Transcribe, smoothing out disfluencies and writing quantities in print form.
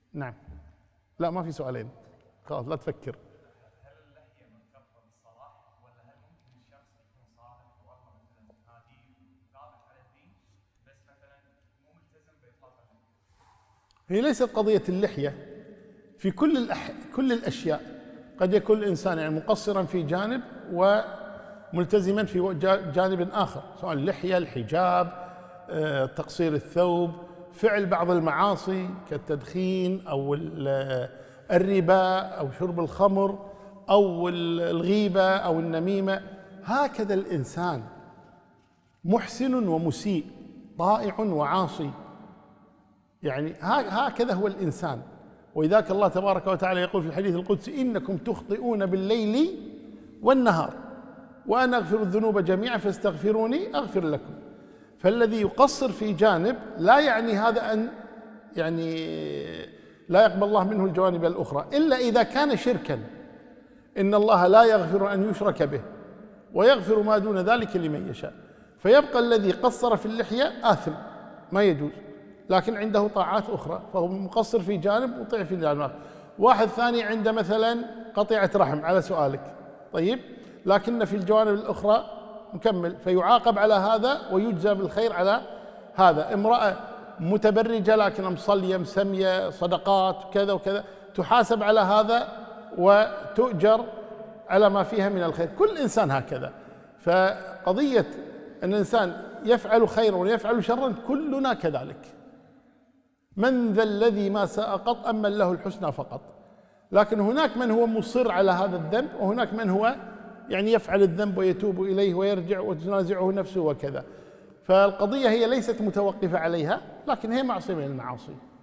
نعم. لا ما في سؤالين، خلاص لا تفكر. هل اللحية مرتبطة بالصلاح ولا هل ممكن الشخص يكون صالح والله مثلا هادي ثابت على الدين بس مثلا مو ملتزم بإطلاق اللحية؟ هي ليست قضية اللحية، في كل الأشياء قد يكون الإنسان يعني مقصرا في جانب وملتزما في جانب آخر، سواء اللحية، الحجاب، تقصير الثوب، فعل بعض المعاصي كالتدخين أو الربا أو شرب الخمر أو الغيبة أو النميمة. هكذا الإنسان محسن ومسيء، طائع وعاصي، يعني هكذا هو الإنسان. ولذلك الله تبارك وتعالى يقول في الحديث القدسي: إنكم تخطئون بالليل والنهار وأنا أغفر الذنوب جميعا فاستغفروني أغفر لكم. فالذي يقصر في جانب لا يعني هذا أن يعني لا يقبل الله منه الجوانب الأخرى، إلا إذا كان شركا، إن الله لا يغفر أن يشرك به ويغفر ما دون ذلك لمن يشاء. فيبقى الذي قصر في اللحية آثم ما يجوز، لكن عنده طاعات أخرى، فهو مقصر في جانب مطيع في جانب آخر. واحد ثاني عنده مثلا قطيعة رحم على سؤالك، طيب، لكن في الجوانب الأخرى مكمل، فيعاقب على هذا ويجزى بالخير على هذا. امرأة متبرجة لكن مصلية مسمية صدقات كذا وكذا، تحاسب على هذا وتؤجر على ما فيها من الخير. كل إنسان هكذا. فقضية أن الإنسان يفعل خيرا ويفعل شرا كلنا كذلك. من ذا الذي ما ساء قط أما له الحسنى فقط. لكن هناك من هو مصر على هذا الذنب، وهناك من هو يعني يفعل الذنب ويتوب إليه ويرجع وتنازعه نفسه وكذا. فالقضية هي ليست متوقفة عليها، لكن هي معصية من المعاصي.